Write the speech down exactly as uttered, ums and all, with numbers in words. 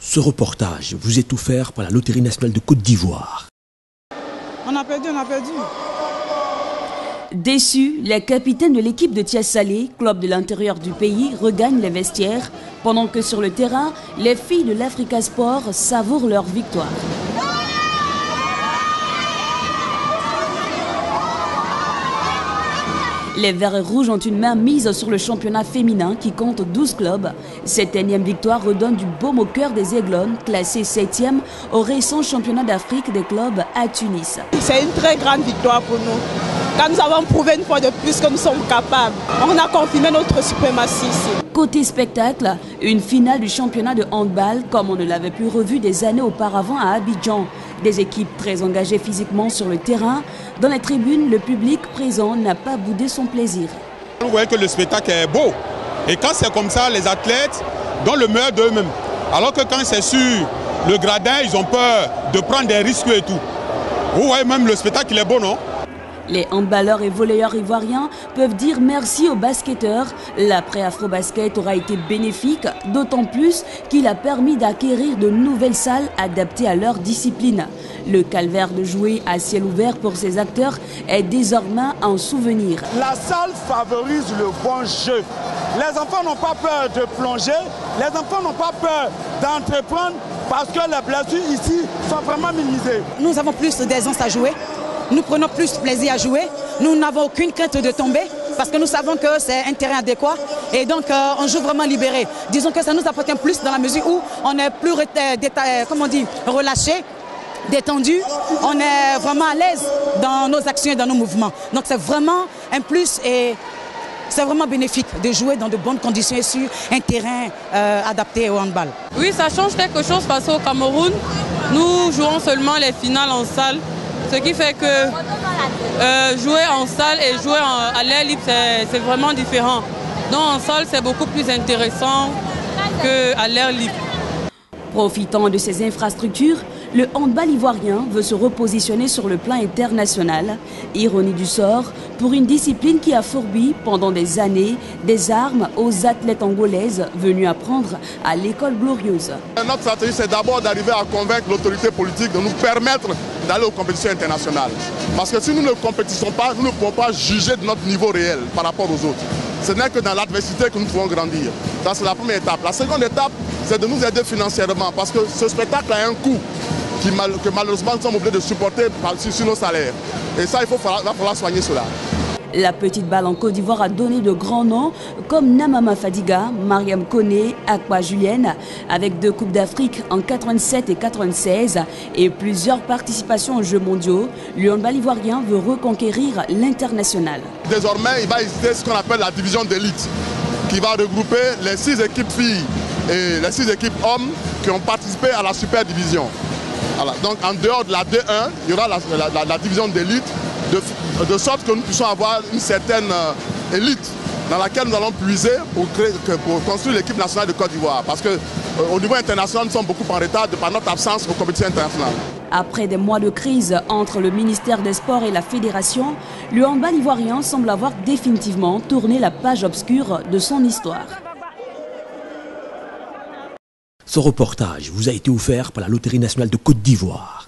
Ce reportage vous est offert par la Loterie nationale de Côte d'Ivoire. On a perdu, on a perdu. Déçus, les capitaines de l'équipe de Thiès Salé, club de l'intérieur du pays, regagnent les vestiaires, pendant que sur le terrain, les filles de l'Africa Sport savourent leur victoire. Les Verts et Rouges ont une main mise sur le championnat féminin qui compte douze clubs. Cette énième victoire redonne du baume au cœur des Aiglones, classés septième au récent championnat d'Afrique des clubs à Tunis. C'est une très grande victoire pour nous. Car nous avons prouvé une fois de plus que nous sommes capables. On a confirmé notre suprématie ici. Côté spectacle, une finale du championnat de handball comme on ne l'avait plus revu des années auparavant à Abidjan. Des équipes très engagées physiquement sur le terrain. Dans les tribunes, le public présent n'a pas boudé son plaisir. Vous voyez que le spectacle est beau. Et quand c'est comme ça, les athlètes donnent le meilleur d'eux-mêmes. Alors que quand c'est sur le gradin, ils ont peur de prendre des risques et tout. Vous voyez même le spectacle, il est beau, non? Les handballeurs et volleyeurs ivoiriens peuvent dire merci aux basketteurs. L'après-Afro-Basket aura été bénéfique, d'autant plus qu'il a permis d'acquérir de nouvelles salles adaptées à leur discipline. Le calvaire de jouer à ciel ouvert pour ces acteurs est désormais un souvenir. La salle favorise le bon jeu. Les enfants n'ont pas peur de plonger, les enfants n'ont pas peur d'entreprendre parce que les blessures ici sont vraiment minimisées. Nous avons plus d'aisance à jouer. Nous prenons plus plaisir à jouer. Nous n'avons aucune crainte de tomber parce que nous savons que c'est un terrain adéquat et donc euh, on joue vraiment libéré. Disons que ça nous appartient plus dans la mesure où on est plus comment on dit, relâché, détendu. On est vraiment à l'aise dans nos actions et dans nos mouvements. Donc c'est vraiment un plus et c'est vraiment bénéfique de jouer dans de bonnes conditions et sur un terrain euh, adapté au handball. Oui, ça change quelque chose parce qu'au Cameroun, nous jouons seulement les finales en salle. Ce qui fait que euh, jouer en salle et jouer en, à l'air libre, c'est vraiment différent. Donc en salle, c'est beaucoup plus intéressant qu'à l'air libre. Profitant de ces infrastructures, le handball ivoirien veut se repositionner sur le plan international. Ironie du sort, pour une discipline qui a fourbi pendant des années des armes aux athlètes angolaises venus apprendre à l'école glorieuse. Notre stratégie, c'est d'abord d'arriver à convaincre l'autorité politique de nous permettre d'aller aux compétitions internationales. Parce que si nous ne compétissons pas, nous ne pouvons pas juger de notre niveau réel par rapport aux autres. Ce n'est que dans l'adversité que nous pouvons grandir. Ça, c'est la première étape. La seconde étape, c'est de nous aider financièrement parce que ce spectacle a un coût qui, que malheureusement nous sommes obligés de supporter sur nos salaires. Et ça, il faut, il va falloir soigner cela. La petite balle en Côte d'Ivoire a donné de grands noms comme Namama Fadiga, Mariam Koné, Akwa Julienne, avec deux Coupes d'Afrique en quatre-vingt-sept et quatre-vingt-seize et plusieurs participations aux Jeux mondiaux. Le handball ivoirien veut reconquérir l'international. Désormais, il va exister ce qu'on appelle la division d'élite, qui va regrouper les six équipes filles et les six équipes hommes qui ont participé à la super division. Voilà. Donc en dehors de la D un, il y aura la, la, la, la division d'élite, de, de sorte que nous puissions avoir une certaine euh, élite dans laquelle nous allons puiser pour, créer, pour construire l'équipe nationale de Côte d'Ivoire. Parce qu'au euh, niveau international, nous sommes beaucoup en retard de par notre absence aux compétitions internationales. Après des mois de crise entre le ministère des Sports et la Fédération, le handball ivoirien semble avoir définitivement tourné la page obscure de son histoire. Ce reportage vous a été offert par la Loterie nationale de Côte d'Ivoire.